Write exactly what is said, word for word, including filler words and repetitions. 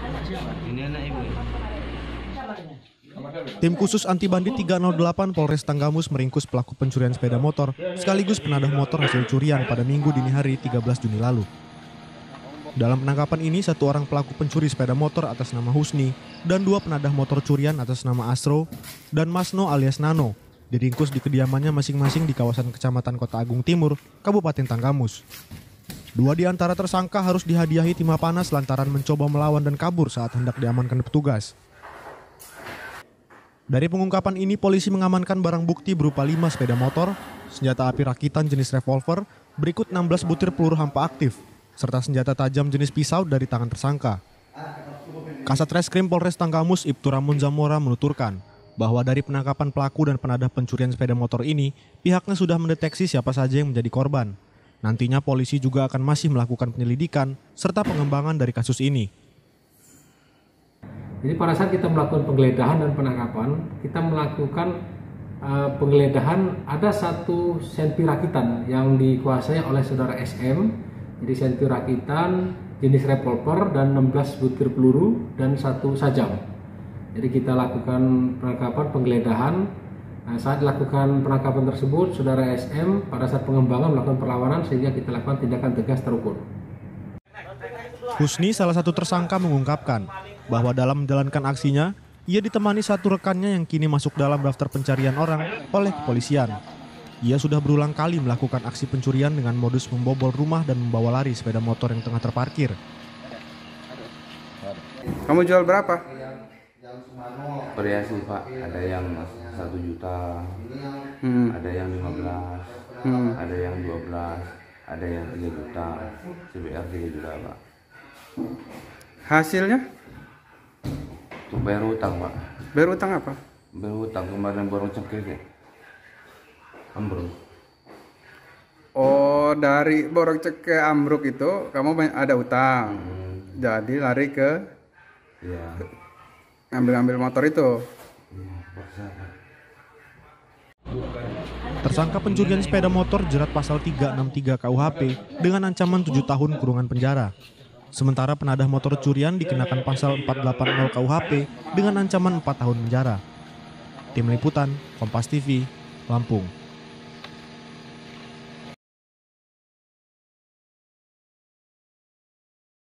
Ini anak ibu. Tim khusus anti bandit tiga nol delapan Polres Tanggamus meringkus pelaku pencurian sepeda motor sekaligus penadah motor hasil curian pada Minggu dini hari tiga belas Juni lalu. Dalam penangkapan ini, satu orang pelaku pencuri sepeda motor atas nama Husni dan dua penadah motor curian atas nama Asro dan Masno alias Nano diringkus di kediamannya masing-masing di kawasan Kecamatan Kota Agung Timur, Kabupaten Tanggamus. Dua di antara tersangka harus dihadiahi timah panas lantaran mencoba melawan dan kabur saat hendak diamankan petugas. Dari pengungkapan ini, polisi mengamankan barang bukti berupa lima sepeda motor, senjata api rakitan jenis revolver, berikut enam belas butir peluru hampa aktif, serta senjata tajam jenis pisau dari tangan tersangka. Kasat Reskrim Polres Tanggamus Ibtu Ramon Zamora menuturkan bahwa dari penangkapan pelaku dan penadah pencurian sepeda motor ini, pihaknya sudah mendeteksi siapa saja yang menjadi korban. Nantinya polisi juga akan masih melakukan penyelidikan serta pengembangan dari kasus ini. Jadi pada saat kita melakukan penggeledahan dan penangkapan, kita melakukan uh, penggeledahan ada satu senpi rakitan yang dikuasai oleh saudara S M. Jadi senpi rakitan jenis revolver dan enam belas butir peluru dan satu sajam. Jadi kita lakukan penangkapan penggeledahan. Nah, saat dilakukan penangkapan tersebut, saudara S M pada saat pengembangan melakukan perlawanan sehingga kita lakukan tindakan tegas terukur. Husni, salah satu tersangka, mengungkapkan bahwa dalam menjalankan aksinya, ia ditemani satu rekannya yang kini masuk dalam daftar pencarian orang oleh kepolisian. Ia sudah berulang kali melakukan aksi pencurian dengan modus membobol rumah dan membawa lari sepeda motor yang tengah terparkir. Kamu jual berapa? Variasi Pak, ada yang satu juta, Hmm. ada yang lima belas, Hmm. ada yang dua belas, ada yang tiga juta, C B R tiga juta Pak. Hasilnya? Untuk bayar utang Pak. Bayar utang apa? Bayar utang kemarin borong cengkeh ya. Ambruk. Oh, dari borong cek ke ambruk itu kamu ada utang. Hmm. Jadi lari ke Iya. ngambil-ngambil motor itu. Iya, paksa Pak. Tersangka pencurian sepeda motor jerat pasal tiga enam tiga K U H P dengan ancaman tujuh tahun kurungan penjara. Sementara penadah motor curian dikenakan pasal empat delapan nol K U H P dengan ancaman empat tahun penjara. Tim Liputan, Kompas T V, Lampung.